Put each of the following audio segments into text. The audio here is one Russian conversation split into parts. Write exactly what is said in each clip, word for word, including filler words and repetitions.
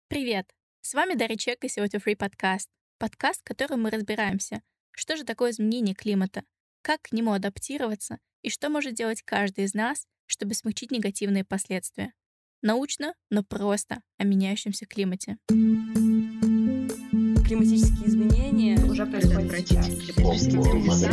Привет! С вами Дарья Чек и сегодня Free Podcast. Подкаст, в котором мы разбираемся, что же такое изменение климата, как к нему адаптироваться и что может делать каждый из нас, чтобы смягчить негативные последствия. Научно, но просто о меняющемся климате. Климатические изменения уже происходят практически.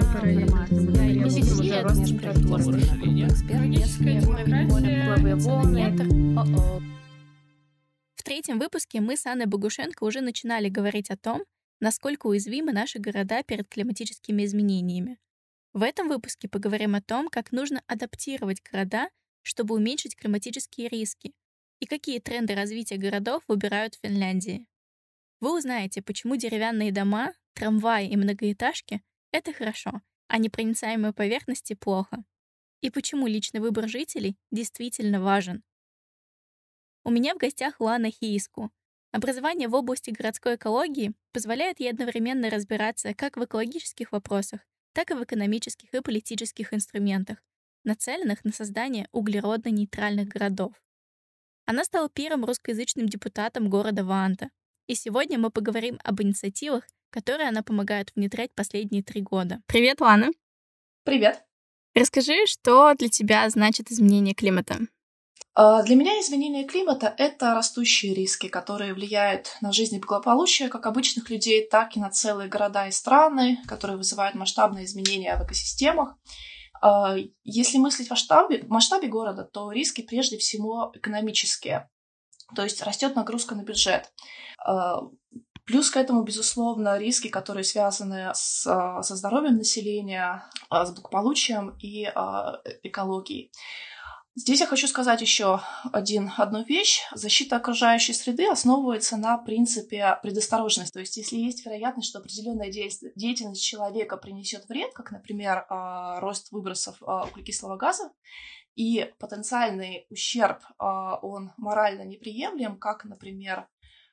В третьем выпуске мы с Анной Богушенко уже начинали говорить о том, насколько уязвимы наши города перед климатическими изменениями. В этом выпуске поговорим о том, как нужно адаптировать города, чтобы уменьшить климатические риски, и какие тренды развития городов выбирают в Финляндии. Вы узнаете, почему деревянные дома, трамваи и многоэтажки — это хорошо, а непроницаемые поверхности — плохо. И почему личный выбор жителей действительно важен. У меня в гостях Лана Хииску. Образование в области городской экологии позволяет ей одновременно разбираться как в экологических вопросах, так и в экономических и политических инструментах, нацеленных на создание углеродно-нейтральных городов. Она стала первым русскоязычным депутатом города Ваанта. И сегодня мы поговорим об инициативах, которые она помогает внедрять последние три года. Привет, Лана. Привет. Расскажи, что для тебя значит изменение климата? Для меня изменение климата — это растущие риски, которые влияют на жизнь и благополучие как обычных людей, так и на целые города и страны, которые вызывают масштабные изменения в экосистемах. Если мыслить в масштабе, в масштабе города, то риски прежде всего экономические, то есть растет нагрузка на бюджет. Плюс к этому, безусловно, риски, которые связаны с, со здоровьем населения, с благополучием и экологией. Здесь я хочу сказать еще один, одну вещь. Защита окружающей среды основывается на принципе предосторожности. То есть если есть вероятность, что определенная деятельность человека принесет вред, как, например, рост выбросов углекислого газа, и потенциальный ущерб, он морально неприемлем, как, например,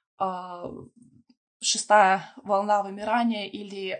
шестая волна вымирания или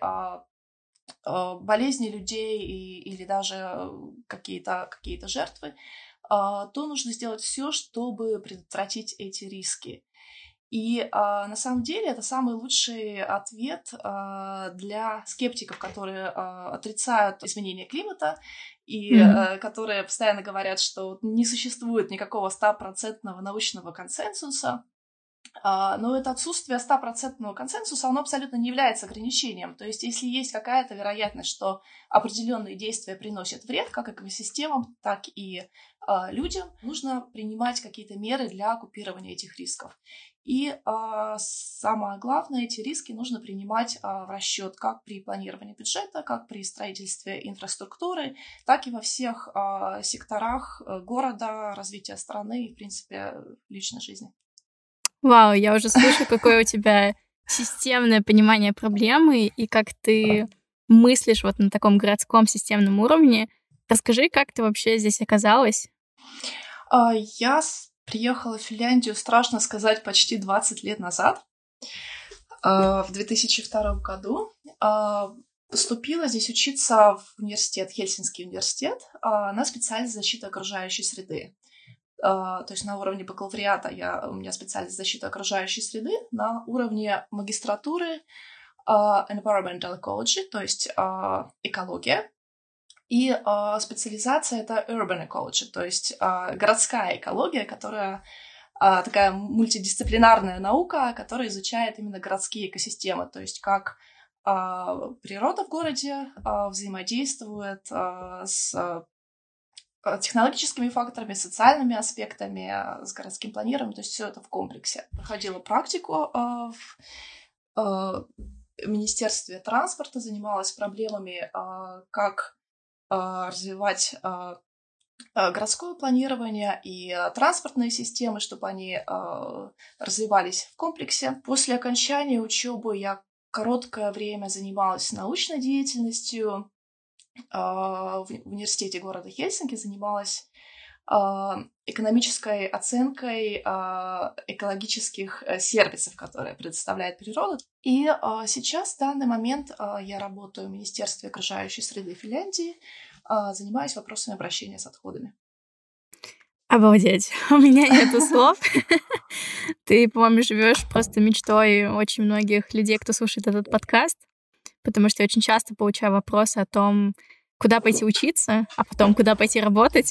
болезни людей или даже какие-то, какие-то жертвы, то нужно сделать все, чтобы предотвратить эти риски. И на самом деле это самый лучший ответ для скептиков, которые отрицают изменение климата и mm-hmm. которые постоянно говорят, что не существует никакого стопроцентного научного консенсуса. Но это отсутствие стопроцентного консенсуса, оно абсолютно не является ограничением. То есть если есть какая-то вероятность, что определенные действия приносят вред как экосистемам, так и э, людям, нужно принимать какие-то меры для купирования этих рисков. И э, самое главное, эти риски нужно принимать э, в расчет как при планировании бюджета, как при строительстве инфраструктуры, так и во всех э, секторах города, развития страны и, в принципе, личной жизни. Вау, я уже слышу, какое у тебя системное понимание проблемы и как ты мыслишь вот на таком городском системном уровне. Расскажи, как ты вообще здесь оказалась? Я приехала в Финляндию, страшно сказать, почти двадцать лет назад, в две тысячи втором году. Поступила здесь учиться в университет, Хельсинский университет, на специальность защиты окружающей среды. Uh, то есть на уровне бакалавриата я, у меня специальность защиты окружающей среды, на уровне магистратуры uh, environmental ecology, то есть uh, экология, и uh, специализация — это urban ecology, то есть uh, городская экология, которая uh, такая мультидисциплинарная наука, которая изучает именно городские экосистемы, то есть как uh, природа в городе uh, взаимодействует uh, с технологическими факторами, социальными аспектами, с городским планированием, то есть все это в комплексе. Проходила практику э, в э, Министерстве транспорта, занималась проблемами, э, как э, развивать э, городское планирование и э, транспортные системы, чтобы они э, развивались в комплексе. После окончания учебы я короткое время занималась научной деятельностью. В университете города Хельсинки занималась экономической оценкой экологических сервисов, которые предоставляет природа. И сейчас, в данный момент, я работаю в Министерстве окружающей среды Финляндии, занимаюсь вопросами обращения с отходами. Обалдеть, у меня нету слов. Ты, по-моему, живешь просто мечтой очень многих людей, кто слушает этот подкаст, потому что я очень часто получаю вопросы о том, куда пойти учиться, а потом куда пойти работать.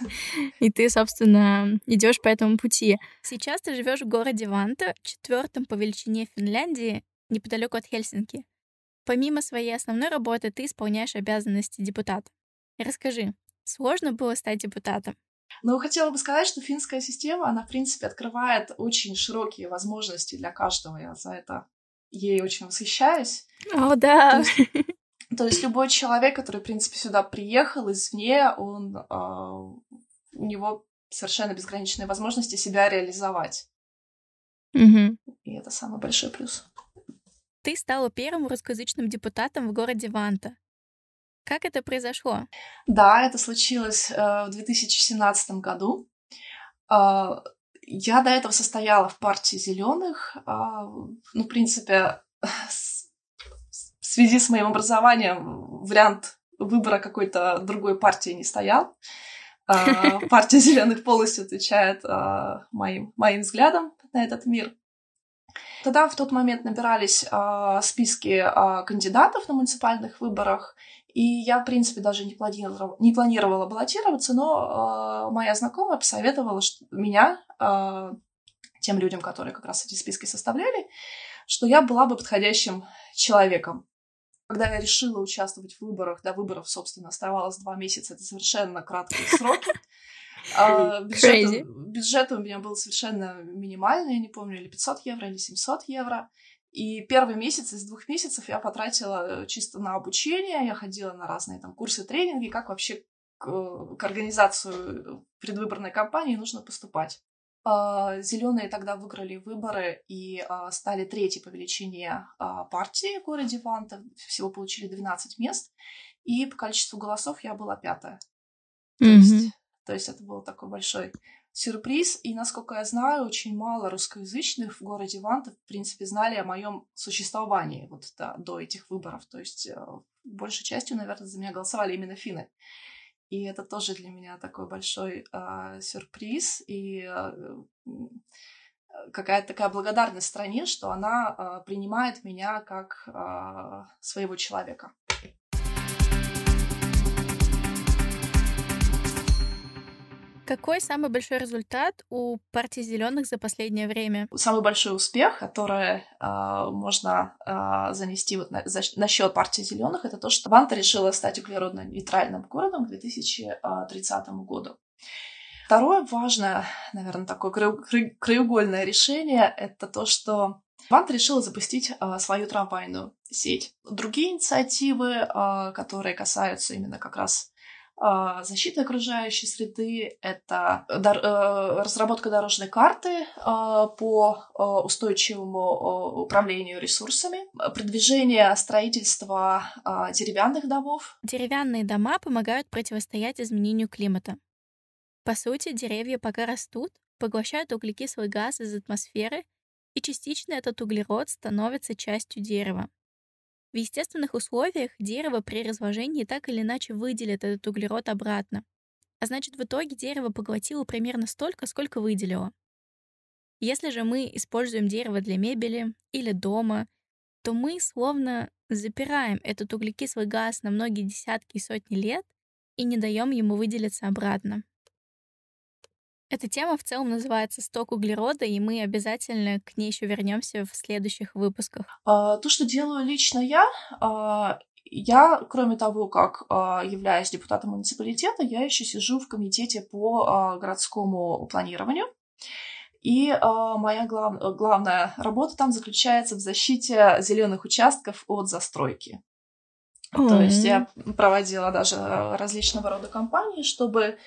И ты, собственно, идешь по этому пути. Сейчас ты живешь в городе Ванта, четвертом по величине в Финляндии, неподалеку от Хельсинки. Помимо своей основной работы ты исполняешь обязанности депутата. Расскажи, сложно было стать депутатом? Ну, хотела бы сказать, что финская система, она, в принципе, открывает очень широкие возможности для каждого. Я за это ей очень восхищаюсь. О, да. То есть, то есть любой человек, который, в принципе, сюда приехал извне, он, э, у него совершенно безграничные возможности себя реализовать. Угу. И это самый большой плюс. Ты стала первым русскоязычным депутатом в городе Ванта. Как это произошло? Да, это случилось э, в две тысячи семнадцатом году. Э, я до этого состояла в партии зеленых. Э, ну, в принципе, с, в связи с моим образованием вариант выбора какой-то другой партии не стоял. Э, партия зеленых полностью отвечает э, моим, моим взглядам на этот мир. Тогда в тот момент набирались э, списки э, кандидатов на муниципальных выборах, и я, в принципе, даже не планировала, не планировала баллотироваться, но э, моя знакомая посоветовала что, меня, э, тем людям, которые как раз эти списки составляли, что я была бы подходящим человеком. Когда я решила участвовать в выборах, до выборов, собственно, оставалось два месяца, это совершенно краткие сроки. Uh, бюджет, бюджет у меня был совершенно минимальный, я не помню, или пятьсот евро, или семьсот евро. И первый месяц из двух месяцев я потратила чисто на обучение, я ходила на разные там курсы, тренинги, как вообще к, к организации предвыборной кампании нужно поступать. Uh, Зеленые тогда выиграли выборы и uh, стали третьей по величине uh, партии в городе Ванта, всего получили двенадцать мест, и по количеству голосов я была пятая. Mm-hmm. То есть То есть это был такой большой сюрприз. И, насколько я знаю, очень мало русскоязычных в городе Ванта, в принципе, знали о моем существовании вот да, до этих выборов. То есть э, большей частью, наверное, за меня голосовали именно финны. И это тоже для меня такой большой э, сюрприз. И э, какая-то такая благодарность стране, что она э, принимает меня как э, своего человека. Какой самый большой результат у партии зеленых за последнее время? Самый большой успех, который э, можно э, занести вот на, за, на счет партии зеленых, это то, что Ванта решила стать углеродно-нейтральным городом к две тысячи тридцатому году. Второе важное, наверное, такое краеугольное решение, это то, что Ванта решила запустить э, свою трамвайную сеть. Другие инициативы, э, которые касаются именно как раз защиты окружающей среды, это разработка дорожной карты по устойчивому управлению ресурсами, продвижение строительства деревянных домов. Деревянные дома помогают противостоять изменению климата. По сути, деревья пока растут, поглощают углекислый газ из атмосферы, и частично этот углерод становится частью дерева. В естественных условиях дерево при разложении так или иначе выделит этот углерод обратно. А значит, в итоге дерево поглотило примерно столько, сколько выделило. Если же мы используем дерево для мебели или дома, то мы словно запираем этот углекислый газ на многие десятки и сотни лет и не даем ему выделиться обратно. Эта тема в целом называется «Сток углерода», и мы обязательно к ней еще вернемся в следующих выпусках. То, что делаю лично я, я, кроме того, как являюсь депутатом муниципалитета, я еще сижу в комитете по городскому планированию. И моя глав... главная работа там заключается в защите зеленых участков от застройки. Mm-hmm. То есть я проводила даже различного рода кампании, чтобы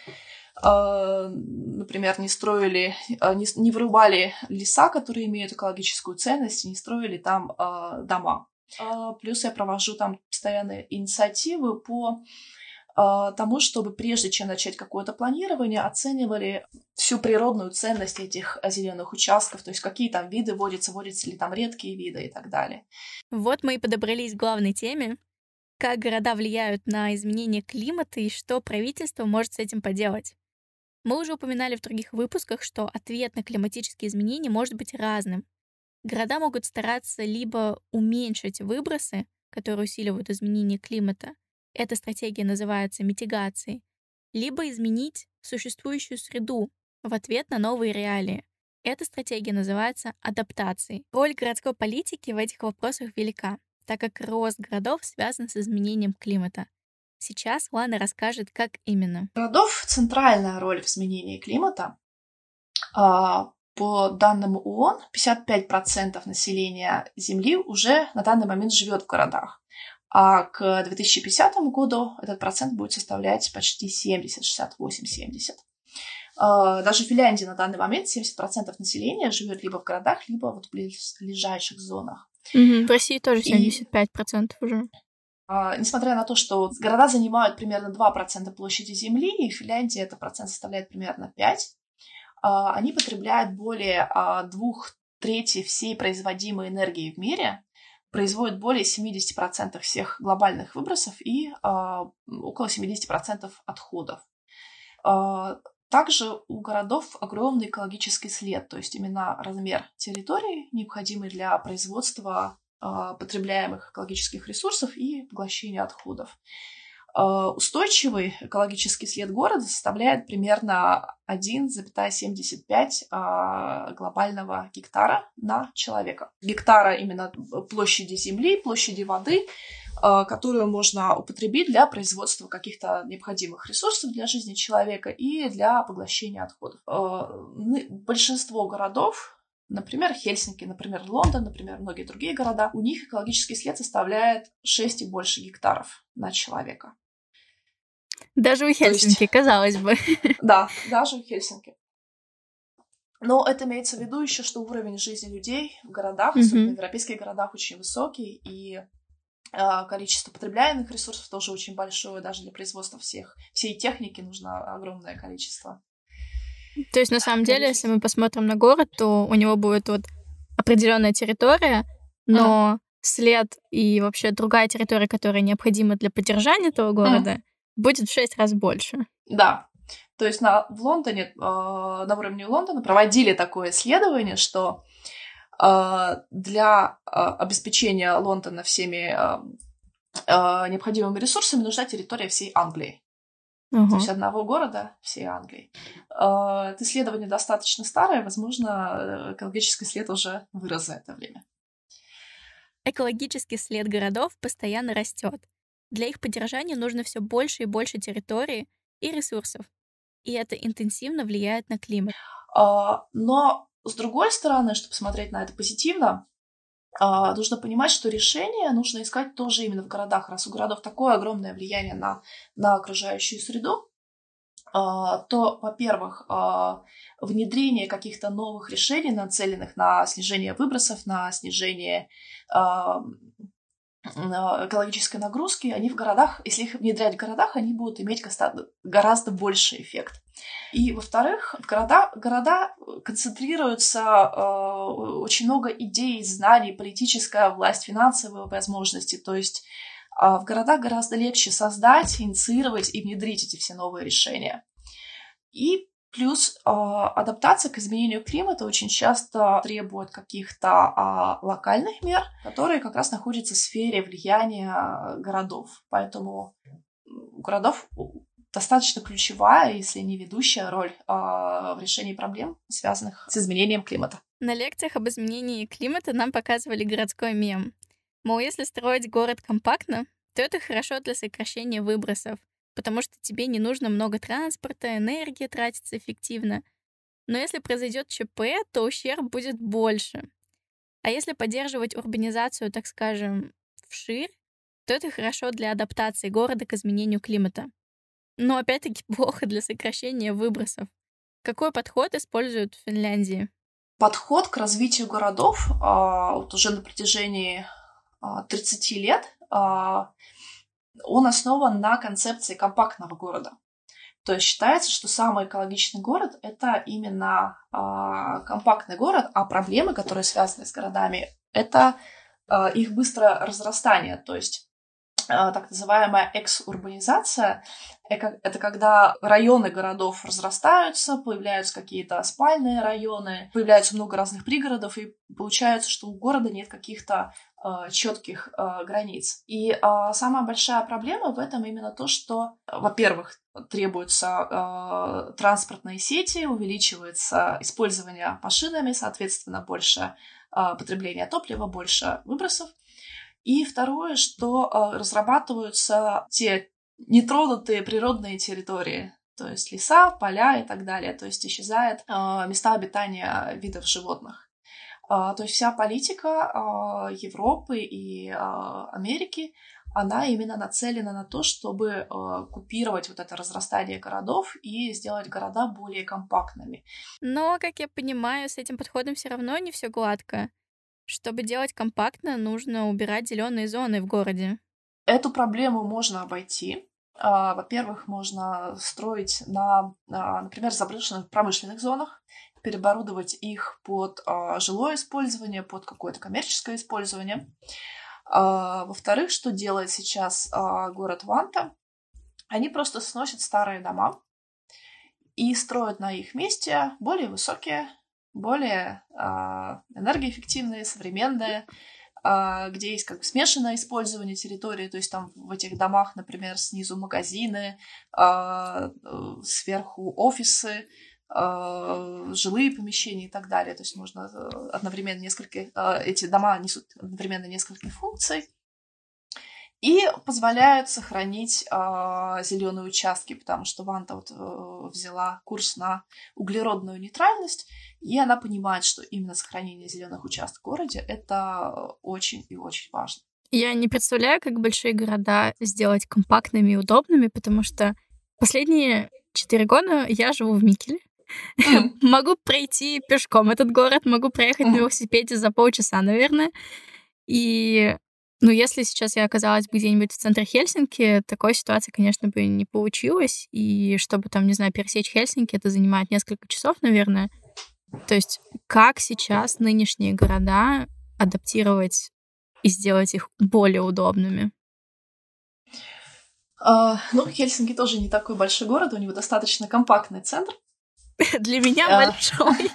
например, не строили, не, не вырубали леса, которые имеют экологическую ценность, и не строили там э, дома. Э, плюс я провожу там постоянные инициативы по э, тому, чтобы прежде чем начать какое-то планирование, оценивали всю природную ценность этих зеленых участков, то есть какие там виды водятся, водятся ли там редкие виды и так далее. Вот мы и подобрались к главной теме. Как города влияют на изменение климата и что правительство может с этим поделать. Мы уже упоминали в других выпусках, что ответ на климатические изменения может быть разным. Города могут стараться либо уменьшить выбросы, которые усиливают изменение климата, эта стратегия называется митигацией, либо изменить существующую среду в ответ на новые реалии. Эта стратегия называется адаптацией. Роль городской политики в этих вопросах велика, так как рост городов связан с изменением климата. Сейчас Лана расскажет, как именно. У городов центральная роль в изменении климата. По данным ООН, пятьдесят пять процентов населения Земли уже на данный момент живет в городах. А к две тысячи пятидесятому году этот процент будет составлять почти семьдесят, шестьдесят восемь семьдесят. Даже в Финляндии на данный момент семьдесят процентов населения живет либо в городах, либо вот в ближайших зонах. Угу, в России тоже семьдесят пять процентов и... уже. Несмотря на то, что города занимают примерно два процента площади Земли, и в Финляндии этот процент составляет примерно пять процентов, они потребляют более двух третей всей производимой энергии в мире, производят более семьдесят процентов всех глобальных выбросов и около семьдесят процентов отходов. Также у городов огромный экологический след, то есть именно размер территории, необходимый для производства потребляемых экологических ресурсов и поглощения отходов. Устойчивый экологический след города составляет примерно один целых семьдесят пять сотых глобального гектара на человека. Гектара именно площади земли, площади воды, которую можно употребить для производства каких-то необходимых ресурсов для жизни человека и для поглощения отходов. Большинство городов, например, Хельсинки, например, Лондон, например, многие другие города, у них экологический след составляет шесть и больше гектаров на человека. Даже у Хельсинки, есть... казалось бы. Да, даже у Хельсинки. Но это имеется в виду еще, что уровень жизни людей в городах, mm-hmm. особенно в европейских городах, очень высокий, и э, количество потребляемых ресурсов тоже очень большое, даже для производства всех, всей техники нужно огромное количество. То есть, на самом деле, если мы посмотрим на город, то у него будет вот определенная территория, но mm. след и вообще другая территория, которая необходима для поддержания этого города, mm. будет в шесть раз больше. Да. То есть на, в Лондоне, э, на уровне Лондона проводили такое исследование, что э, для э, обеспечения Лондона всеми э, э, необходимыми ресурсами нужна территория всей Англии. Uh-huh. То есть одного города всей Англии. Это исследование достаточно старое, возможно, экологический след уже вырос за это время. Экологический след городов постоянно растет. Для их поддержания нужно все больше и больше территории и ресурсов. И это интенсивно влияет на климат. Но, с другой стороны, чтобы смотреть на это позитивно, нужно понимать, что решение нужно искать тоже именно в городах. Раз у городов такое огромное влияние на, на окружающую среду, то, во-первых, внедрение каких-то новых решений, нацеленных на снижение выбросов, на снижение экологической нагрузки, они в городах, если их внедрять в городах, они будут иметь гораздо больший эффект. И, во-вторых, в города, города концентрируются э, очень много идей, знаний, политическая власть, финансовые возможности. То есть э, в городах гораздо легче создать, инициировать и внедрить эти все новые решения. И плюс э, адаптация к изменению климата очень часто требует каких-то э, локальных мер, которые как раз находятся в сфере влияния городов. Поэтому у городов достаточно ключевая, если не ведущая роль э, в решении проблем, связанных с изменением климата. На лекциях об изменении климата нам показывали городской мем. Мол, если строить город компактно, то это хорошо для сокращения выбросов, потому что тебе не нужно много транспорта, энергия тратится эффективно. Но если произойдет ЧП, то ущерб будет больше. А если поддерживать урбанизацию, так скажем, вширь, то это хорошо для адаптации города к изменению климата. Но опять-таки плохо для сокращения выбросов. Какой подход используют в Финляндии? Подход к развитию городов а, вот уже на протяжении а, тридцати лет а, он основан на концепции компактного города. То есть считается, что самый экологичный город — это именно а, компактный город, а проблемы, которые связаны с городами, это а, их быстрое разрастание. То есть так называемая экс-урбанизация. Это когда районы городов разрастаются, появляются какие-то спальные районы, появляется много разных пригородов, и получается, что у города нет каких-то э, четких э, границ. И э, самая большая проблема в этом именно то, что, во-первых, требуются э, транспортные сети, увеличивается использование машинами, соответственно, больше э, потребления топлива, больше выбросов. И второе, что э, разрабатываются те нетронутые природные территории, то есть леса, поля и так далее, то есть исчезают э, места обитания видов животных. Э, то есть вся политика э, Европы и э, Америки, она именно нацелена на то, чтобы э, купировать вот это разрастание городов и сделать города более компактными. Но, как я понимаю, с этим подходом все равно не все гладко. Чтобы делать компактно, нужно убирать зеленые зоны в городе. Эту проблему можно обойти. Во-первых, можно строить на, например, заброшенных промышленных зонах, переоборудовать их под жилое использование, под какое-то коммерческое использование. Во-вторых, что делает сейчас город Ванта? Они просто сносят старые дома и строят на их месте более высокие, более энергоэффективные, современные, где есть как бы смешанное использование территории, то есть там в этих домах, например, снизу магазины, сверху офисы, жилые помещения и так далее. То есть можно одновременно несколько... Эти дома несут одновременно несколько функций и позволяют сохранить зеленые участки, потому что Ванта вот взяла курс на углеродную нейтральность, и она понимает, что именно сохранение зеленых участков в городе — это очень и очень важно. Я не представляю, как большие города сделать компактными и удобными, потому что последние четыре года я живу в Микеле. Mm. Могу пройти пешком этот город, могу проехать mm. на велосипеде за полчаса, наверное. И, ну, если сейчас я оказалась бы где-нибудь в центре Хельсинки, такой ситуации, конечно, бы не получилось. И чтобы там, не знаю, пересечь Хельсинки, это занимает несколько часов, наверное. То есть как сейчас нынешние города адаптировать и сделать их более удобными? Uh, ну, Хельсинки тоже не такой большой город, у него достаточно компактный центр. Для меня uh. большой.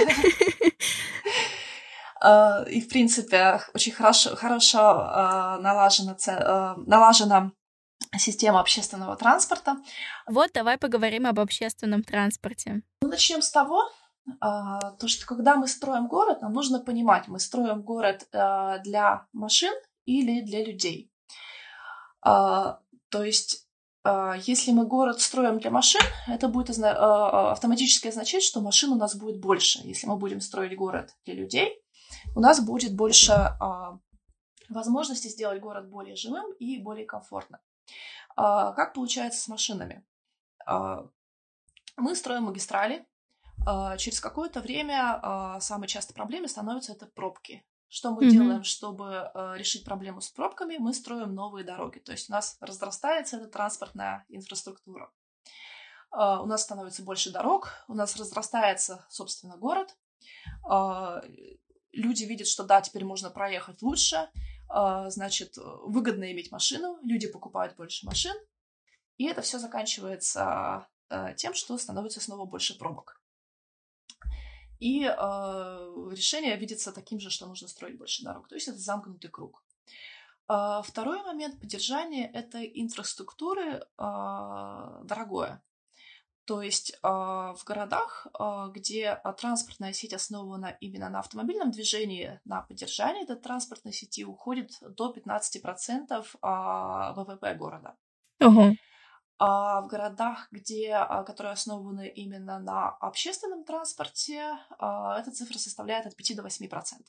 uh, и, в принципе, очень хорошо, хорошо uh, налажена, uh, налажена система общественного транспорта. Вот, давай поговорим об общественном транспорте. Ну, начнем с того, Uh, то, что когда мы строим город, нам нужно понимать, мы строим город uh, для машин или для людей. Uh, то есть, uh, если мы город строим для машин, это будет озна- uh, автоматически означать, что машин у нас будет больше. Если мы будем строить город для людей, у нас будет больше uh, возможности сделать город более живым и более комфортным. Uh, как получается с машинами? Uh, мы строим магистрали. Через какое-то время самой частой проблемой становятся это пробки. Что мы mm-hmm. делаем, чтобы решить проблему с пробками? Мы строим новые дороги. То есть у нас разрастается эта транспортная инфраструктура. У нас становится больше дорог, у нас разрастается, собственно, город. Люди видят, что да, теперь можно проехать лучше, значит, выгодно иметь машину, люди покупают больше машин, и это все заканчивается тем, что становится снова больше пробок. И э, решение видится таким же, что нужно строить больше дорог. То есть это замкнутый круг. Э, второй момент поддержания этой инфраструктуры э, дорогое. То есть э, в городах, э, где транспортная сеть основана именно на автомобильном движении, на поддержании этой транспортной сети уходит до пятнадцать процентов э, ВВП города. Uh-huh. А в городах, где, которые основаны именно на общественном транспорте, эта цифра составляет от пяти до восьми процентов.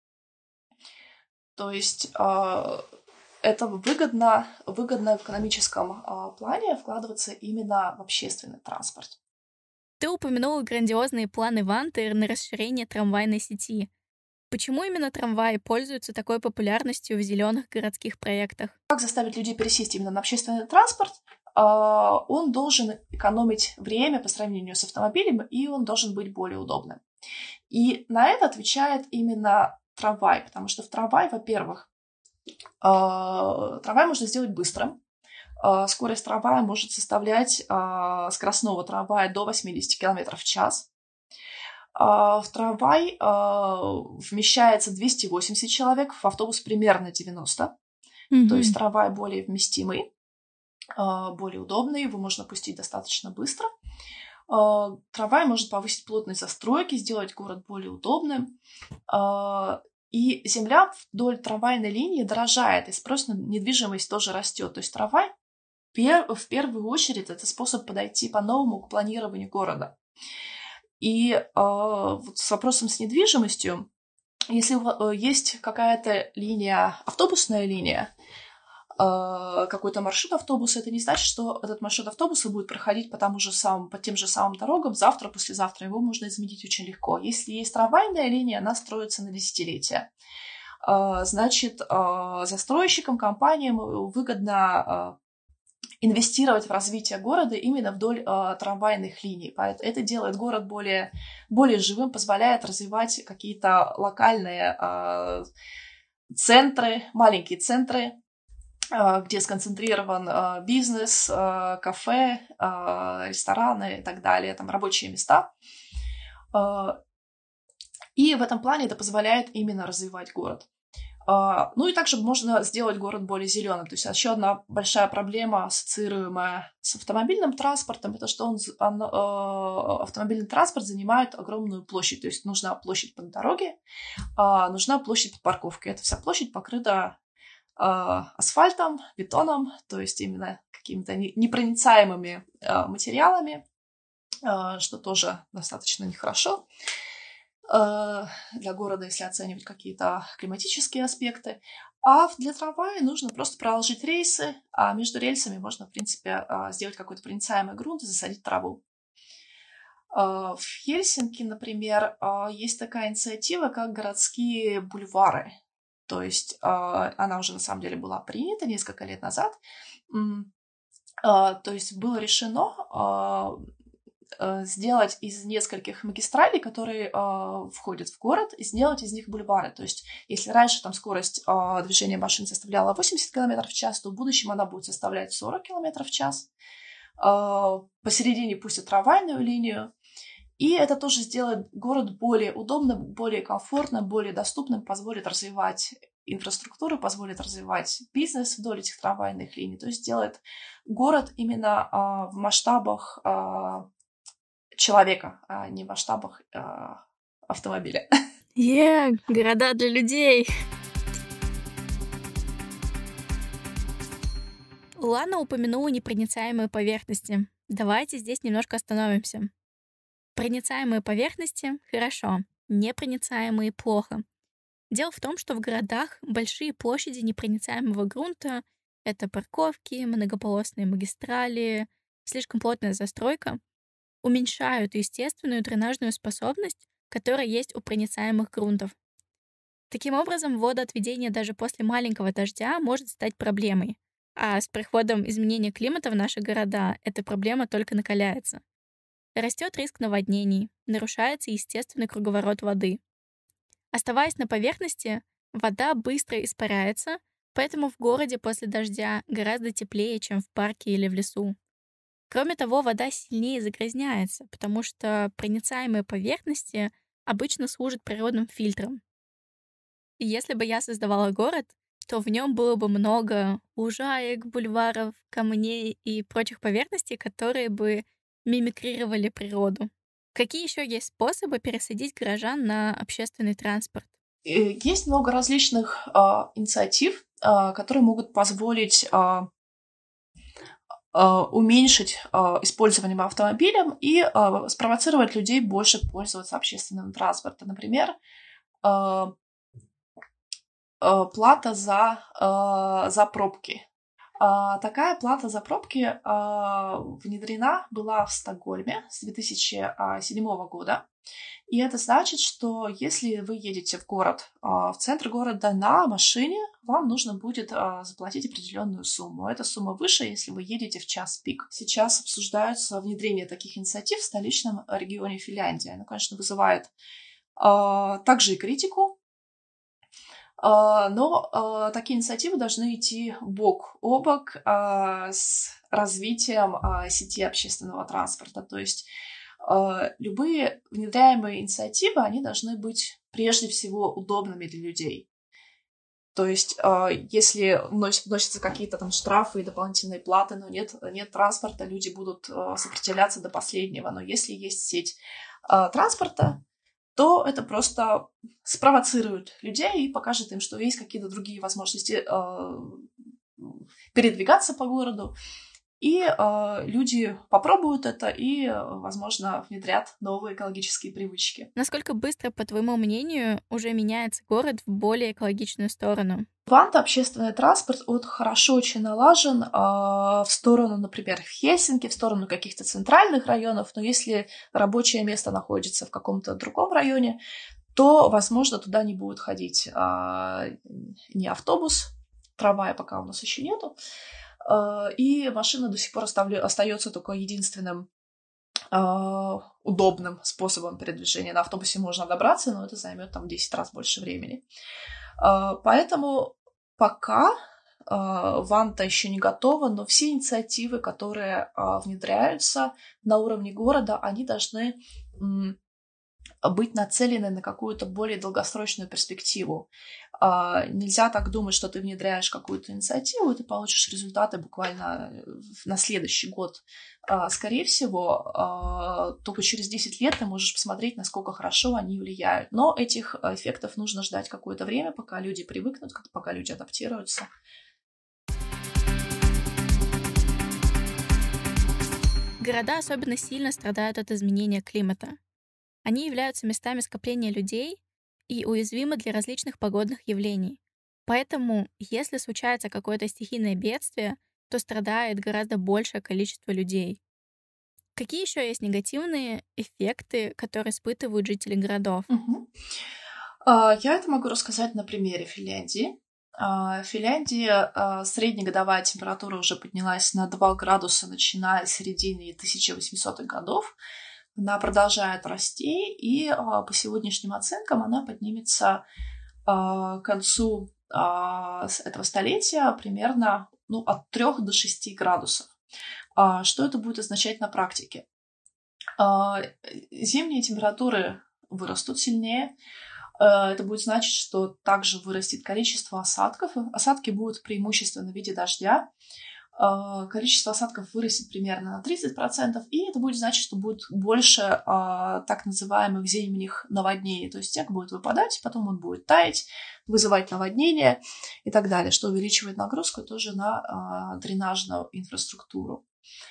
То есть это выгодно, выгодно в экономическом плане вкладываться именно в общественный транспорт. Ты упомянула грандиозные планы Ванты на расширение трамвайной сети. Почему именно трамваи пользуются такой популярностью в зеленых городских проектах? Как заставить людей пересесть именно на общественный транспорт? Он должен экономить время по сравнению с автомобилем, и он должен быть более удобным. И на это отвечает именно трамвай, потому что в трамвай, во-первых, Трамвай можно сделать быстрым. Скорость трамвая может составлять скоростного трамвая до восемьдесят километров в час. В трамвай вмещается двести восемьдесят человек, в автобус примерно девяносто. Mm-hmm. То есть трамвай более вместимый, более удобный, его можно пустить достаточно быстро. Трамвай может повысить плотность застройки, сделать город более удобным. И земля вдоль трамвайной линии дорожает, и спрос на недвижимость тоже растет. То есть трамвай в первую очередь это способ подойти по-новому к планированию города. И э, вот с вопросом с недвижимостью, если есть какая-то линия, автобусная линия, э, какой-то маршрут автобуса, это не значит, что этот маршрут автобуса будет проходить по, тому же самым, по тем же самым дорогам завтра, послезавтра. Его можно изменить очень легко. Если есть трамвайная линия, она строится на десятилетия. Э, значит, э, застройщикам, компаниям выгодно э, инвестировать в развитие города именно вдоль э, трамвайных линий. Это делает город более, более живым, позволяет развивать какие-то локальные э, центры, маленькие центры, э, где сконцентрирован э, бизнес, э, кафе, э, рестораны и так далее, там рабочие места. Э, и в этом плане это позволяет именно развивать город. Ну и также можно сделать город более зеленым. То есть еще одна большая проблема, ассоциируемая с автомобильным транспортом, это что он, он, э, автомобильный транспорт занимает огромную площадь. То есть нужна площадь под дороги, э, нужна площадь под парковкой. Эта вся площадь покрыта э, асфальтом, бетоном, то есть именно какими-то непроницаемыми э, материалами, э, что тоже достаточно нехорошо для города, если оценивать какие-то климатические аспекты. А для трамвая нужно просто проложить рельсы, а между рельсами можно, в принципе, сделать какой-то проницаемый грунт и засадить траву. В Хельсинки, например, есть такая инициатива, как городские бульвары. То есть она уже на самом деле была принята несколько лет назад. То есть было решено сделать из нескольких магистралей, которые э, входят в город, и сделать из них бульвары. То есть, если раньше там скорость э, движения машин составляла восемьдесят километров в час, то в будущем она будет составлять сорок километров в час. Э, посередине пустят трамвайную линию. И это тоже сделает город более удобным, более комфортным, более доступным, позволит развивать инфраструктуру, позволит развивать бизнес вдоль этих трамвайных линий. То есть сделает город именно э, в масштабах э, человека, а не в масштабах э, автомобиля. Yeah, города для людей. Лана упомянула непроницаемые поверхности. Давайте здесь немножко остановимся. Проницаемые поверхности — хорошо, непроницаемые — плохо. Дело в том, что в городах большие площади непроницаемого грунта — это парковки, многополосные магистрали, слишком плотная застройка — уменьшают естественную дренажную способность, которая есть у проницаемых грунтов. Таким образом, водоотведение даже после маленького дождя может стать проблемой, а с приходом изменения климата в наши города эта проблема только накаляется. Растет риск наводнений, нарушается естественный круговорот воды. Оставаясь на поверхности, вода быстро испаряется, поэтому в городе после дождя гораздо теплее, чем в парке или в лесу. Кроме того, вода сильнее загрязняется, потому что проницаемые поверхности обычно служат природным фильтром. И если бы я создавала город, то в нем было бы много лужаек, бульваров, камней и прочих поверхностей, которые бы мимикрировали природу. Какие еще есть способы пересадить горожан на общественный транспорт? Есть много различных э, инициатив, э, которые могут позволить э, уменьшить э, использование автомобилем и э, спровоцировать людей больше пользоваться общественным транспортом. Например, э, э, плата за, э, за пробки. Э, такая плата за пробки э, внедрена была в Стокгольме с две тысячи седьмого года. И это значит, что если вы едете в город, в центр города на машине, вам нужно будет заплатить определенную сумму. Эта сумма выше, если вы едете в час пик. Сейчас обсуждается внедрение таких инициатив в столичном регионе Финляндии. Оно, конечно, вызывает также и критику. А, Но а, такие инициативы должны идти бок о бок а, с развитием а, сети общественного транспорта. То есть а, любые внедряемые инициативы, они должны быть прежде всего удобными для людей. То есть, а, если вносят- вносятся какие-то там штрафы и дополнительные платы, но нет, нет транспорта, люди будут а, сопротивляться до последнего. Но если есть сеть а, транспорта, то это просто спровоцирует людей и покажет им, что есть какие-то другие возможности а, передвигаться по городу. И а, люди попробуют это и, а, возможно, внедрят новые экологические привычки. Насколько быстро, по твоему мнению, уже меняется город в более экологичную сторону? В Ванта общественный транспорт вот хорошо очень налажен а, в сторону, например, Хельсинки, в сторону каких-то центральных районов, но если рабочее место находится в каком-то другом районе, то, возможно, туда не будет ходить а, ни автобус, трамвая пока у нас еще нету, а, и машина до сих пор оставлю- остается только единственным а, удобным способом передвижения. На автобусе можно добраться, но это займет там в десять раз больше времени. А, Поэтому пока а, Ванта еще не готова, но все инициативы, которые а, внедряются на уровне города, они должны м, быть нацелены на какую-то более долгосрочную перспективу. А, Нельзя так думать, что ты внедряешь какую-то инициативу, и ты получишь результаты буквально э, на следующий год. А, Скорее всего, а, только через десять лет ты можешь посмотреть, насколько хорошо они влияют. Но этих а, эффектов нужно ждать какое-то время, пока люди привыкнут, как- пока люди адаптируются. Города особенно сильно страдают от изменения климата. Они являются местами скопления людей и уязвимы для различных погодных явлений. Поэтому, если случается какое-то стихийное бедствие, то страдает гораздо большее количество людей. Какие еще есть негативные эффекты, которые испытывают жители городов? Мгм. А, Я это могу рассказать на примере Финляндии. А, В Финляндии а, среднегодовая температура уже поднялась на два градуса, начиная с середины тысяча восьмисотых годов. Она продолжает расти, и а, по сегодняшним оценкам она поднимется а, к концу а, с этого столетия примерно ну, от трёх до шести градусов. А, Что это будет означать на практике? А, Зимние температуры вырастут сильнее. Э, Это будет значить, что также вырастет количество осадков. Осадки будут преимущественно в виде дождя. Э, Количество осадков вырастет примерно на тридцать процентов, и это будет значить, что будет больше а, так называемых зимних наводнений. То есть снег будет выпадать, потом он будет таять, вызывать наводнение и так далее, что увеличивает нагрузку тоже на а, дренажную инфраструктуру.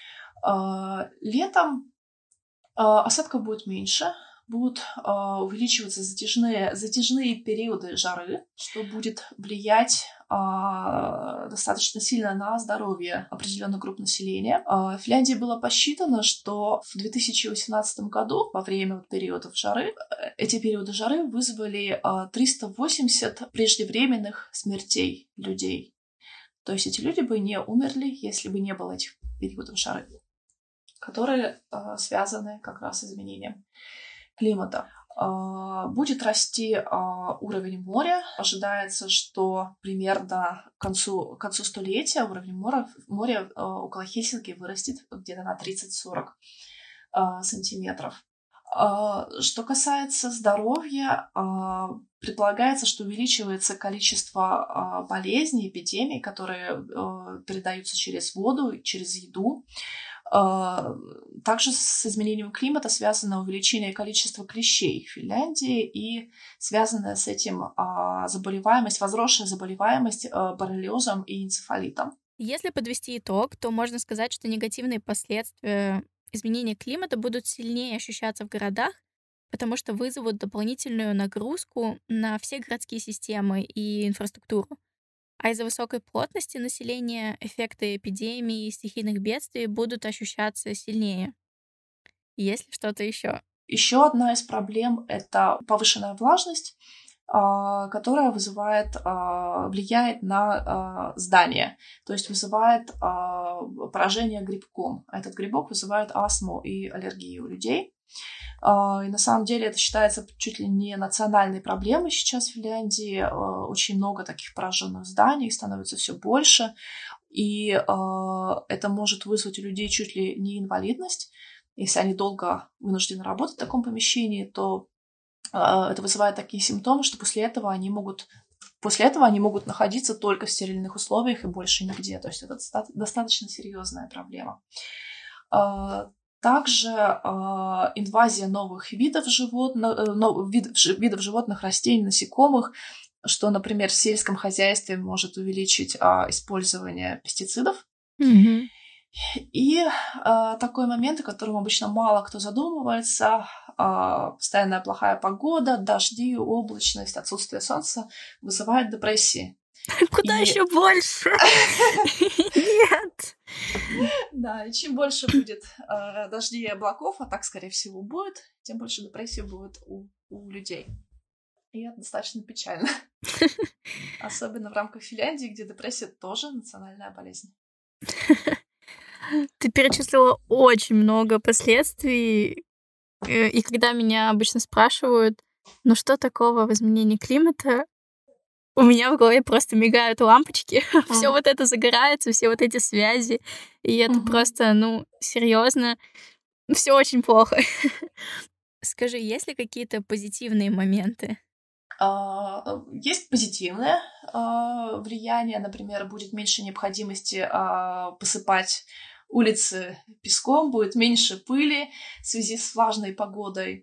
А, Летом а, осадков будет меньше, будут а, увеличиваться затяжные, затяжные периоды жары, что будет влиять а, достаточно сильно на здоровье определенных групп населения. А, В Финляндии было посчитано, что в две тысячи восемнадцатом году во время вот периодов жары, э, эти периоды жары вызвали а, триста восемьдесят преждевременных смертей людей. То есть эти люди бы не умерли, если бы не было этих периодов жары, которые а, связаны как раз с изменением климата. А, Будет расти а, уровень моря. Ожидается, что примерно к концу, к концу столетия уровень моря, моря а, около Хельсинки вырастет где-то на тридцать-сорок а, сантиметров. А, Что касается здоровья, а, предполагается, что увеличивается количество а, болезней, эпидемий, которые а, передаются через воду, через еду. А, Также с изменением климата связано увеличение количества клещей в Финляндии и связанная с этим а, заболеваемость, возросшая заболеваемость а, боррелиозом и энцефалитом. Если подвести итог, то можно сказать, что негативные последствия изменения климата будут сильнее ощущаться в городах, потому что вызовут дополнительную нагрузку на все городские системы и инфраструктуру. А из-за высокой плотности населения эффекты эпидемий и стихийных бедствий будут ощущаться сильнее. Есть ли что-то еще? Еще одна из проблем — это повышенная влажность. которая вызывает, влияет на здание, то есть вызывает поражение грибком. Этот грибок вызывает астму и аллергию у людей. И на самом деле это считается чуть ли не национальной проблемой сейчас в Финляндии. Очень много таких пораженных зданий, их становится все больше. И это может вызвать у людей чуть ли не инвалидность. Если они долго вынуждены работать в таком помещении, то это вызывает такие симптомы, что после этого они могут, после этого они могут находиться только в стерильных условиях и больше нигде. То есть это достаточно серьезная проблема. Также инвазия новых видов животных, видов животных, растений, насекомых, что, например, в сельском хозяйстве может увеличить использование пестицидов. Mm-hmm. И э, такой момент, о котором обычно мало кто задумывается, э, постоянная плохая погода, дожди, облачность, отсутствие солнца вызывает депрессии. Куда и... еще больше? Нет. Да, и чем больше будет э, дождей и облаков, а так, скорее всего, будет, тем больше депрессии будет у, у людей. И это достаточно печально. Особенно в рамках Финляндии, где депрессия тоже национальная болезнь. Ты перечислила очень много последствий, и когда меня обычно спрашивают, ну что такого в изменении климата, у меня в голове просто мигают лампочки, mm-hmm. все вот это загорается, все вот эти связи, и это mm-hmm. просто, ну, серьезно, все очень плохо. Скажи, есть ли какие-то позитивные моменты? Uh, есть позитивное uh, влияние, например, будет меньше необходимости uh, посыпать улицы песком, будет меньше пыли в связи с влажной погодой.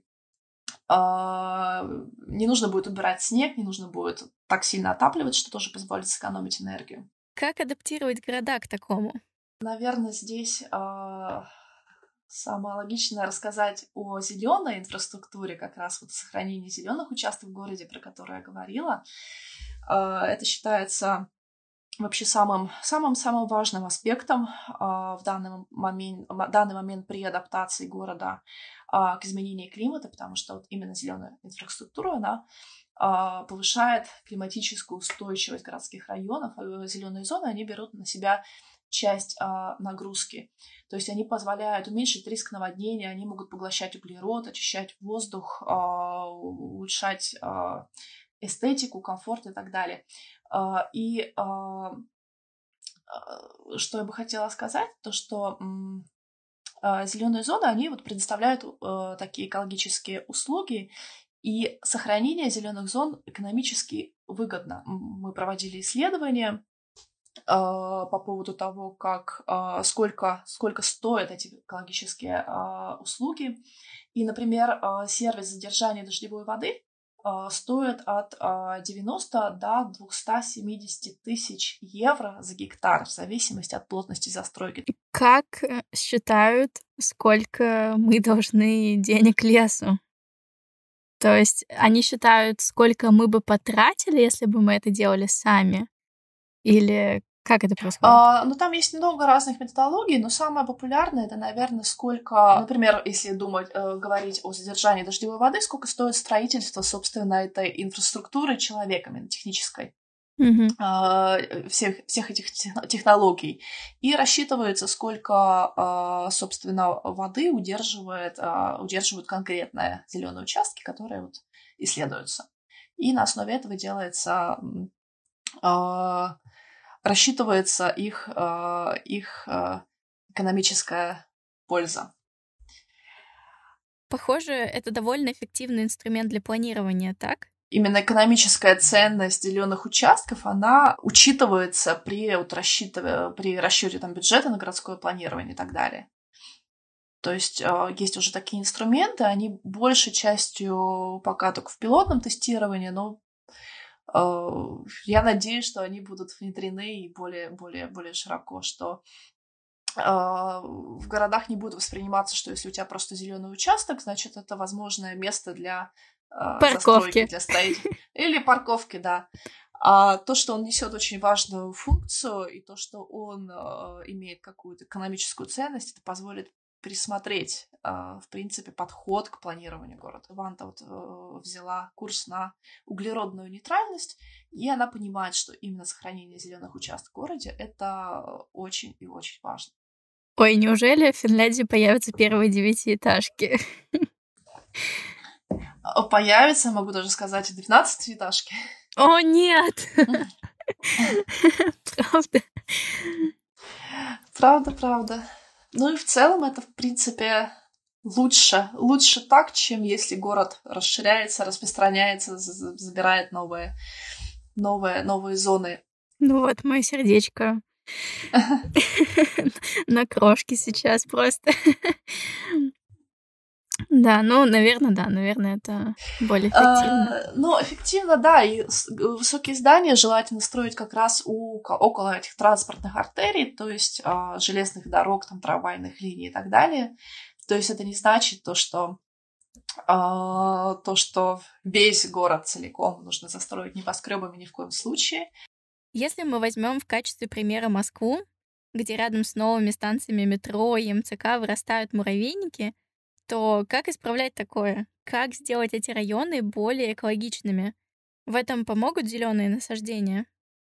Uh, не нужно будет убирать снег, не нужно будет так сильно отапливать, что тоже позволит сэкономить энергию. Как адаптировать города к такому? Наверное, здесь uh, самое логичное рассказать о зеленой инфраструктуре, как раз вот сохранении зеленых участков в городе, про которые я говорила. Это считается вообще самым, самым, самым важным аспектом в данный момент, в данный момент при адаптации города к изменению климата, потому что вот именно зеленая инфраструктура, она повышает климатическую устойчивость городских районов. Зеленые зоны, они берут на себя часть а, нагрузки. То есть они позволяют уменьшить риск наводнения, они могут поглощать углерод, очищать воздух, а, улучшать а, эстетику, комфорт и так далее. А, и а, что я бы хотела сказать, то что м, а, зеленые зоны, они вот предоставляют а, такие экологические услуги, и сохранение зеленых зон экономически выгодно. Мы проводили исследования по поводу того, как, сколько, сколько стоят эти экологические услуги. И, например, сервис задержания дождевой воды стоит от девяноста до двухсот семидесяти тысяч евро за гектар, в зависимости от плотности застройки. Как считают, сколько мы должны денег лесу? То есть они считают, сколько мы бы потратили, если бы мы это делали сами? Или как это происходит? А, ну, там есть много разных методологий, но самое популярное, это, наверное, сколько, например, если думать, э, говорить о задержании дождевой воды, сколько стоит строительство, собственно, этой инфраструктуры человеками, технической, mm-hmm. э, всех, всех этих технологий. И рассчитывается, сколько, э, собственно, воды удерживает, э, удерживают конкретные зеленые участки, которые вот исследуются. И на основе этого делается... Э, рассчитывается их, их экономическая польза. Похоже, это довольно эффективный инструмент для планирования, так? Именно экономическая ценность зеленых участков, она учитывается при, вот, рассчитыв... при расчете там, бюджета на городское планирование и так далее. То есть есть уже такие инструменты, они большей частью пока только в пилотном тестировании, но я надеюсь, что они будут внедрены и более, более, более широко, что э, в городах не будет восприниматься, что если у тебя просто зеленый участок, значит, это возможное место для э, застройки, для строительства. Или парковки, да. А то, что он несет очень важную функцию, и то, что он э, имеет какую-то экономическую ценность, это позволит пересмотреть, в принципе, подход к планированию города. Ванта вот взяла курс на углеродную нейтральность, и она понимает, что именно сохранение зеленых участков в городе — это очень и очень важно. Ой, неужели в Финляндии появятся первые девятиэтажки? Появится, могу даже сказать, двенадцатиэтажки. О, нет! Правда? Правда, правда. Ну и в целом это, в принципе, лучше. Лучше так, чем если город расширяется, распространяется, забирает новые, новые, новые зоны. Ну вот, мое сердечко на крошке сейчас просто. Да, ну, наверное, да, наверное, это более эффективно. Ну, эффективно, да, и высокие здания желательно строить как раз у, около этих транспортных артерий, то есть железных дорог, там, трамвайных линий и так далее. То есть это не значит то, что то, что весь город целиком нужно застроить небоскребами ни в коем случае. Если мы возьмем в качестве примера Москву, где рядом с новыми станциями метро и эм цэ ка вырастают муравейники, то как исправлять такое? Как сделать эти районы более экологичными? В этом помогут зеленые насаждения?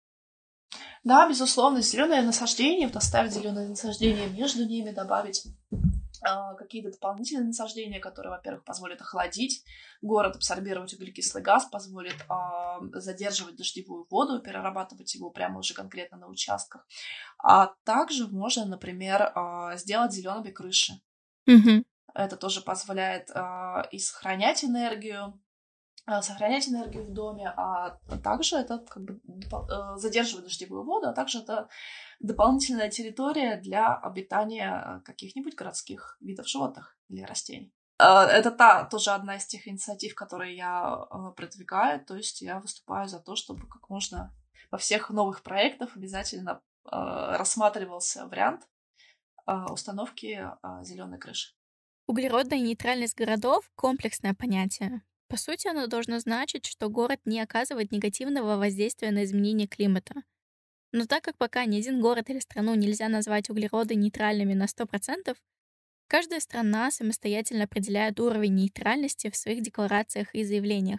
Да, безусловно, зеленые насаждения, вот оставить зеленые насаждения между ними, добавить э, какие-то дополнительные насаждения, которые, во-первых, позволят охладить город, абсорбировать углекислый газ, позволит э, задерживать дождевую воду, перерабатывать его прямо уже конкретно на участках. А также можно, например, э, сделать зелеными крыши. Угу. Это тоже позволяет э, и сохранять энергию, э, сохранять энергию в доме, а также это как бы э, задерживает дождевую воду, а также это дополнительная территория для обитания каких-нибудь городских видов животных или растений. Э, это та тоже одна из тех инициатив, которые я э, продвигаю, то есть я выступаю за то, чтобы как можно во всех новых проектах обязательно э, рассматривался вариант э, установки э, зеленой крыши. Углеродная нейтральность городов — комплексное понятие. По сути, оно должно значить, что город не оказывает негативного воздействия на изменение климата. Но так как пока ни один город или страну нельзя назвать углеродонейтральными на сто процентов, каждая страна самостоятельно определяет уровень нейтральности в своих декларациях и заявлениях.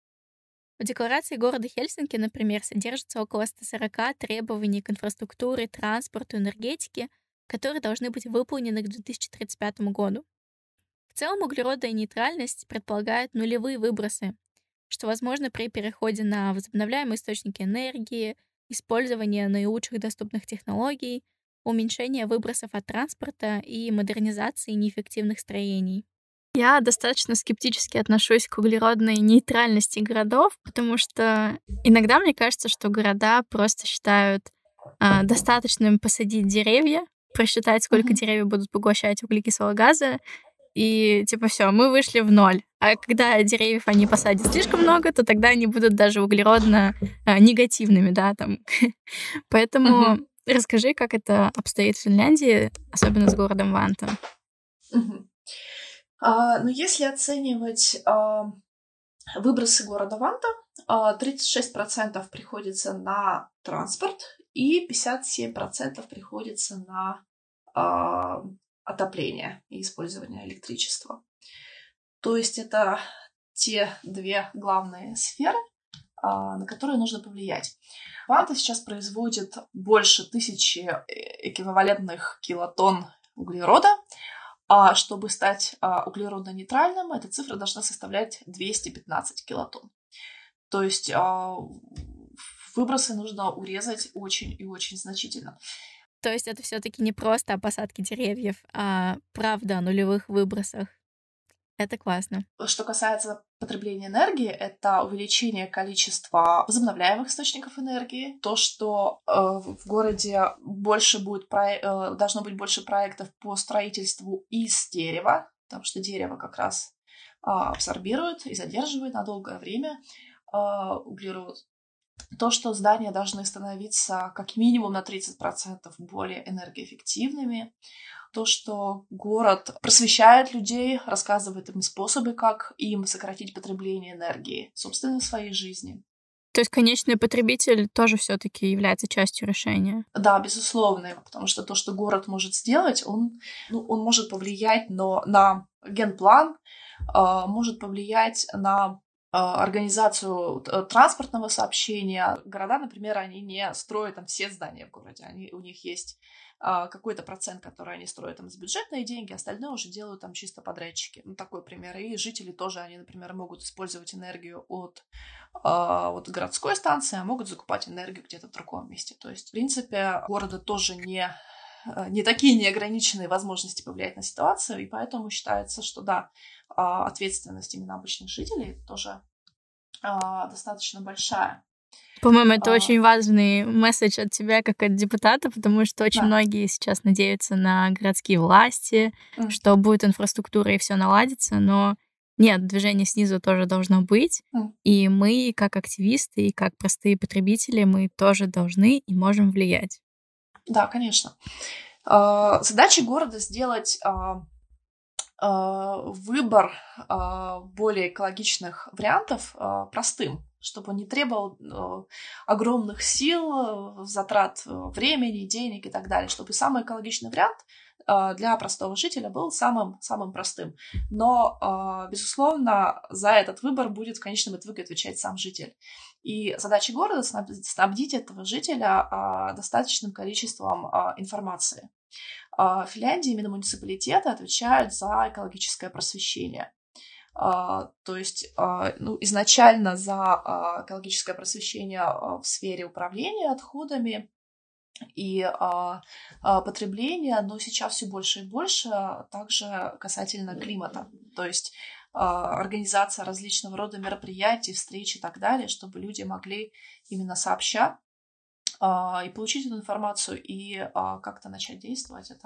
В декларации города Хельсинки, например, содержится около ста сорока требований к инфраструктуре, транспорту, энергетике, которые должны быть выполнены к две тысячи тридцать пятому году. В целом, углеродная нейтральность предполагает нулевые выбросы, что возможно при переходе на возобновляемые источники энергии, использование наилучших доступных технологий, уменьшение выбросов от транспорта и модернизации неэффективных строений. Я достаточно скептически отношусь к углеродной нейтральности городов, потому что иногда мне кажется, что города просто считают э, достаточным посадить деревья, просчитать, сколько Мгм. деревья будут поглощать углекислого газа, и типа все, мы вышли в ноль. А когда деревьев они посадят слишком много, то тогда они будут даже углеродно э, негативными, да, там. Поэтому Мгм. расскажи, как это обстоит в Финляндии, особенно с городом Ванта. Мгм. А, ну, если оценивать а, выбросы города Ванта, а, тридцать шесть процентов приходится на транспорт и пятьдесят семь процентов приходится на а, отопление и использование электричества. То есть это те две главные сферы, а, на которые нужно повлиять. Ванта сейчас производит больше тысячи эквивалентных килотонн углерода, а чтобы стать а, углеродно-нейтральным, эта цифра должна составлять двести пятнадцать килотонн. То есть а, выбросы нужно урезать очень и очень значительно. То есть это все-таки не просто о посадке деревьев, а правда о нулевых выбросах. Это классно. Что касается потребления энергии, это увеличение количества возобновляемых источников энергии, то, что э, в городе больше будет про... э, должно быть больше проектов по строительству из дерева, потому что дерево как раз э, абсорбирует и задерживает на долгое время э, углерод. То, что здания должны становиться как минимум на тридцать процентов более энергоэффективными, то, что город просвещает людей, рассказывает им способы, как им сократить потребление энергии, собственно, в своей жизни. То есть конечный потребитель тоже все-таки является частью решения? Да, безусловно, потому что то, что город может сделать, он, ну, он может повлиять но на генплан, э, может повлиять на э, организацию транспортного сообщения. Города, например, они не строят там все здания в городе, они, у них есть э, какой-то процент, который они строят там за бюджетные деньги, остальное уже делают там чисто подрядчики. Ну, такой пример. И жители тоже, они, например, могут использовать энергию от вот городской станции, а могут закупать энергию где-то в другом месте. То есть, в принципе, у города тоже не, не такие неограниченные возможности повлиять на ситуацию, и поэтому считается, что да, ответственность именно обычных жителей тоже достаточно большая. По-моему, это а... очень важный месседж от тебя, как от депутата, потому что очень да. многие сейчас надеются на городские власти, mm. что будет инфраструктура и все наладится, но нет, движение снизу тоже должно быть, mm. и мы, как активисты и как простые потребители, мы тоже должны и можем влиять. Да, конечно. Задача города сделать выбор более экологичных вариантов простым, чтобы он не требовал огромных сил, затрат времени, денег и так далее, чтобы самый экологичный вариант для простого жителя был самым, самым простым. Но, безусловно, за этот выбор будет в конечном итоге отвечать сам житель. И задача города — снабдить этого жителя достаточным количеством информации. В Финляндии именно муниципалитеты отвечают за экологическое просвещение. То есть, ну, изначально за экологическое просвещение в сфере управления отходами и а, а, потребления, но сейчас все больше и больше также касательно климата. То есть а, организация различного рода мероприятий, встреч и так далее, чтобы люди могли именно сообща а, и получить эту информацию и а, как-то начать действовать. Это...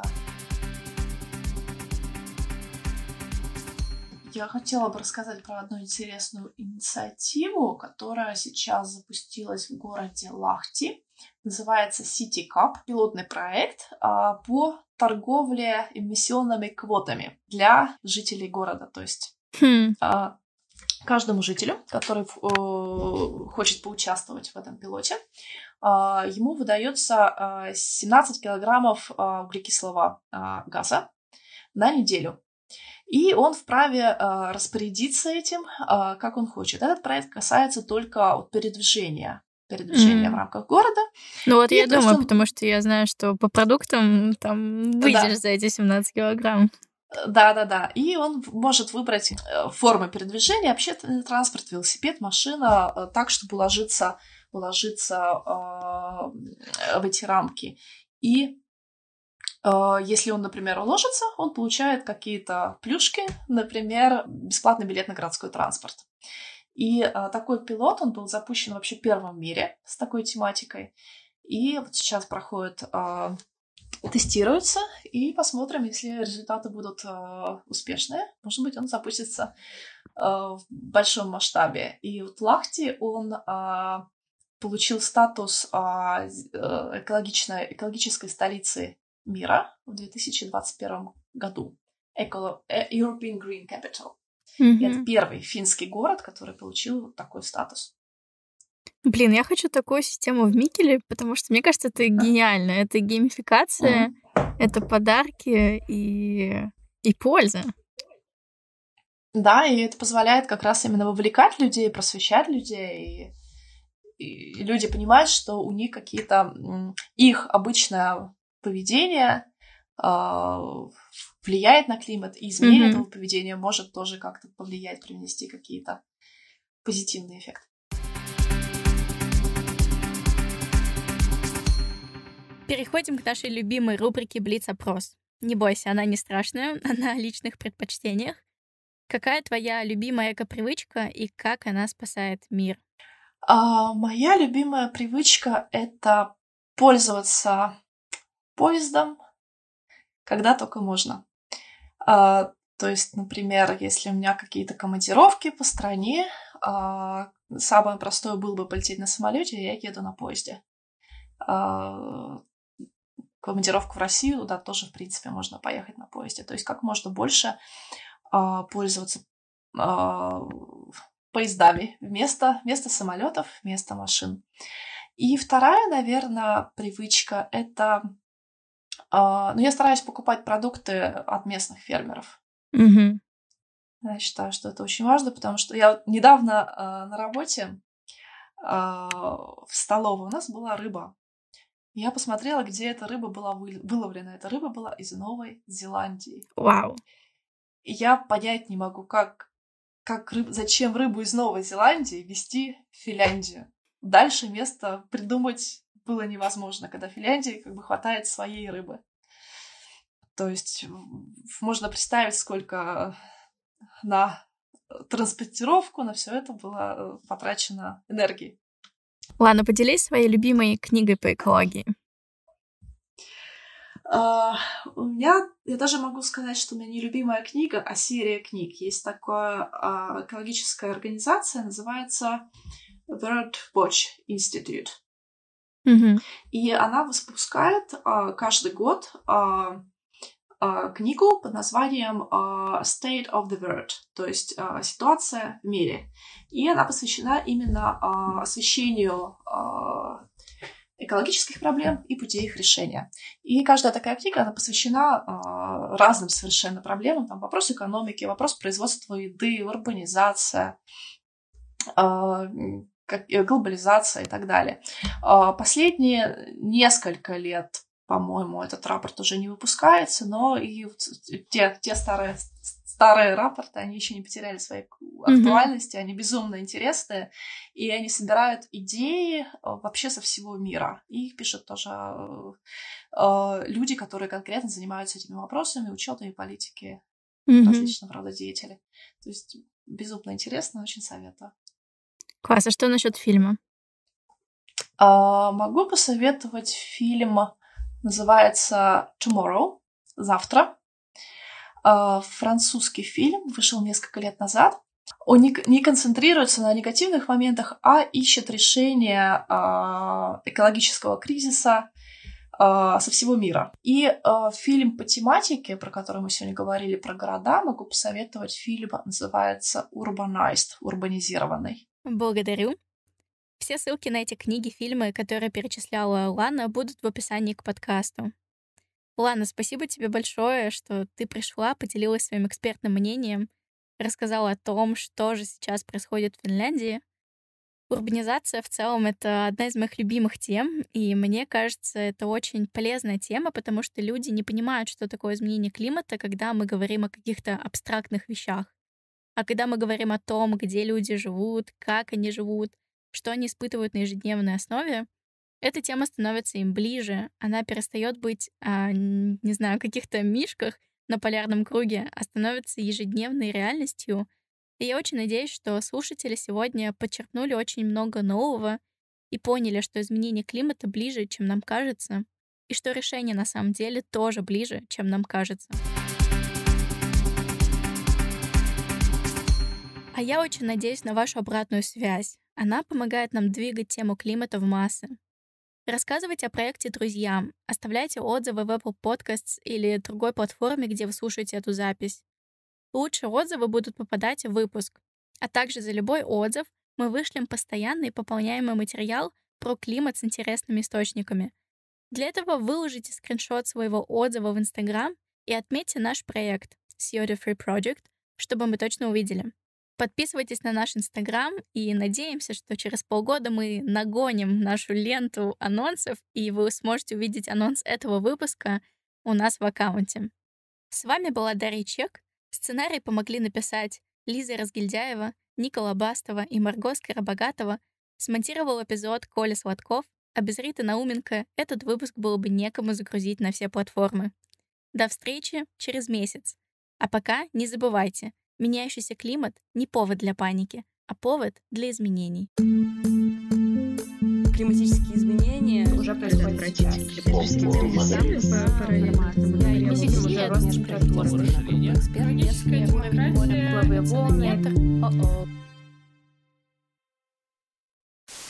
Я хотела бы рассказать про одну интересную инициативу, которая сейчас запустилась в городе Лахти. Называется City Cup, пилотный проект а, по торговле эмиссионными квотами для жителей города. То есть хм. а, каждому жителю, который а, хочет поучаствовать в этом пилоте, а, ему выдается а, семнадцать килограммов а, углекислого а, газа на неделю. И он вправе а, распорядиться этим, а, как он хочет. Этот проект касается только вот, передвижения. передвижения mm-hmm. в рамках города. Ну вот и я думаю, что... потому что я знаю, что по продуктам там выйдешь да. за эти семнадцать килограмм. Да-да-да. И он может выбрать формы передвижения: общественный транспорт, велосипед, машина, так, чтобы уложиться, уложиться э, в эти рамки. И э, если он, например, уложится, он получает какие-то плюшки, например, бесплатный билет на городской транспорт. И а, такой пилот, он был запущен вообще первым в мире с такой тематикой. И вот сейчас проходит, а, тестируется, и посмотрим, если результаты будут а, успешные. Может быть, он запустится а, в большом масштабе. И вот Лахти, он а, получил статус а, экологичной, экологической столицы мира в две тысячи двадцать первом году. Eco, European Green Capital. Mm-hmm. Это первый финский город, который получил такой статус. Блин, я хочу такую систему в Микеле, потому что, мне кажется, это гениально. Это геймификация, mm-hmm. это подарки и, и польза. Да, и это позволяет как раз именно вовлекать людей, просвещать людей. И, и люди понимают, что у них какие-то... Их обычное поведение... влияет на климат, и изменение mm-hmm. этого поведения может тоже как-то повлиять, привнести какие-то позитивные эффекты. Переходим к нашей любимой рубрике «Блиц-опрос». Не бойся, она не страшная, она о личных предпочтениях. Какая твоя любимая эко-привычка и как она спасает мир? А, моя любимая привычка — это пользоваться поездом, когда только можно. А, то есть, например, если у меня какие-то командировки по стране, а, самое простое было бы полететь на самолете, я еду на поезде. А, командировку в Россию, да, тоже, в принципе, можно поехать на поезде. То есть как можно больше а, пользоваться а, поездами вместо, вместо самолетов, вместо машин. И вторая, наверное, привычка — это... Э, ну, я стараюсь покупать продукты от местных фермеров. Угу. Я считаю, что это очень важно, потому что я недавно э, на работе э, в столовой у нас была рыба. Я посмотрела, где эта рыба была выловлена. Эта рыба была из Новой Зеландии. Вау. И я понять не могу, как, как рыб... зачем рыбу из Новой Зеландии везти в Финляндию. Дальше место придумать было невозможно, когда в Финляндии как бы хватает своей рыбы. То есть можно представить, сколько на транспортировку, на все это было потрачено энергии. Ладно, поделись своей любимой книгой по экологии. Uh, у меня, я даже могу сказать, что у меня не любимая книга, а серия книг. Есть такая uh, экологическая организация, называется World Watch Institute. Mm-hmm. И она выпускает uh, каждый год uh, uh, книгу под названием uh, State of the World, то есть uh, ситуация в мире. И она посвящена именно uh, освещению uh, экологических проблем и путей их решения. И каждая такая книга, она посвящена э, разным совершенно проблемам. Там вопрос экономики, вопрос производства еды, урбанизация, э, глобализация и так далее. Э, последние несколько лет, по-моему, этот рапорт уже не выпускается, но и те, те старые, старые рапорты, они еще не потеряли своей актуальности, mm-hmm. они безумно интересные, и они собирают идеи вообще со всего мира. И их пишут тоже э, люди, которые конкретно занимаются этими вопросами, учетом и политики mm-hmm. различного рода деятелей. То есть безумно интересно, очень советую. Класс, а что насчет фильма? Э, могу посоветовать фильм, называется «Tomorrow», «Завтра». Э, французский фильм, вышел несколько лет назад. Он не, не концентрируется на негативных моментах, а ищет решение э, экологического кризиса э, со всего мира. И э, фильм по тематике, про который мы сегодня говорили, про города, могу посоветовать фильм, называется «Urbanized», «Урбанизированный». Благодарю. Все ссылки на эти книги, фильмы, которые перечисляла Лана, будут в описании к подкасту. Лана, спасибо тебе большое, что ты пришла, поделилась своим экспертным мнением, рассказала о том, что же сейчас происходит в Финляндии. Урбанизация в целом — это одна из моих любимых тем, и мне кажется, это очень полезная тема, потому что люди не понимают, что такое изменение климата, когда мы говорим о каких-то абстрактных вещах. А когда мы говорим о том, где люди живут, как они живут, что они испытывают на ежедневной основе, эта тема становится им ближе, она перестает быть, а, не знаю, в каких-то мишках на полярном круге, а становится ежедневной реальностью. И я очень надеюсь, что слушатели сегодня подчеркнули очень много нового и поняли, что изменение климата ближе, чем нам кажется, и что решение на самом деле тоже ближе, чем нам кажется. А я очень надеюсь на вашу обратную связь. Она помогает нам двигать тему климата в массы. Рассказывайте о проекте друзьям, оставляйте отзывы в Apple Podcasts или другой платформе, где вы слушаете эту запись. Лучшие отзывы будут попадать в выпуск. А также за любой отзыв мы вышлем постоянный пополняемый материал про климат с интересными источниками. Для этого выложите скриншот своего отзыва в Instagram и отметьте наш проект си о ди Free Project, чтобы мы точно увидели. Подписывайтесь на наш Инстаграм и надеемся, что через полгода мы нагоним нашу ленту анонсов, и вы сможете увидеть анонс этого выпуска у нас в аккаунте. С вами была Дарья Чек. Сценарий помогли написать Лиза Разгильдяева, Ника Лобастова и Марго Скоробогатова. Смонтировал эпизод Коля Сладков, а без Риты Науменко этот выпуск было бы некому загрузить на все платформы. До встречи через месяц. А пока не забывайте, меняющийся климат — не повод для паники, а повод для изменений. Климатические изменения уже происходят практически.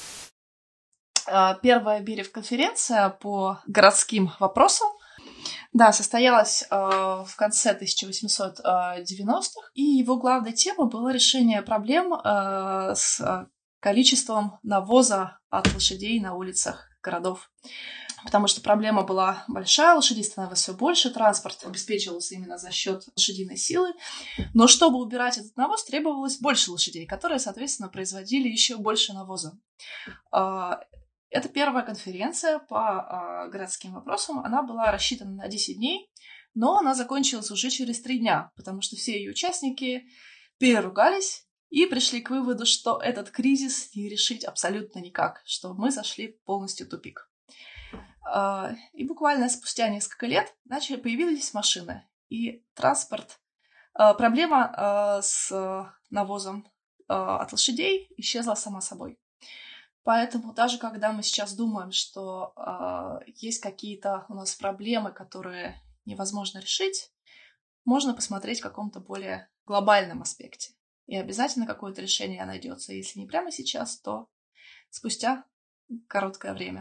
Первая Берев-конференция по городским вопросам Да, состоялось э, в конце тысяча восемьсот девяностых, и его главной темой было решение проблем э, с э, количеством навоза от лошадей на улицах городов. Потому что проблема была большая, лошадей становилось все больше, транспорт обеспечивался именно за счет лошадиной силы. Но чтобы убирать этот навоз, требовалось больше лошадей, которые, соответственно, производили еще больше навоза. Это первая конференция по городским вопросам. Она была рассчитана на десять дней, но она закончилась уже через три дня, потому что все ее участники переругались и пришли к выводу, что этот кризис не решить абсолютно никак, что мы зашли полностью в тупик. И буквально спустя несколько лет начали, появились машины, и транспорт. Проблема с навозом от лошадей исчезла сама собой. Поэтому даже когда мы сейчас думаем, что есть какие-то у нас проблемы, которые невозможно решить, можно посмотреть в каком-то более глобальном аспекте. И обязательно какое-то решение найдется. Если не прямо сейчас, то спустя короткое время.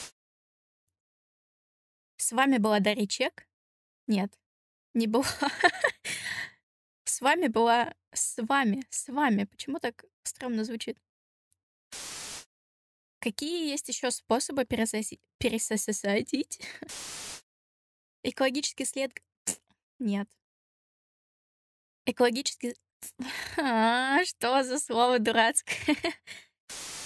С вами была Дарья Чек? Нет, не была. С вами была... С вами, с вами. Почему так стрёмно звучит? Какие есть еще способы пересоси... пересосадить? Экологический след... Нет. Экологический... А, что за слово дурацкое?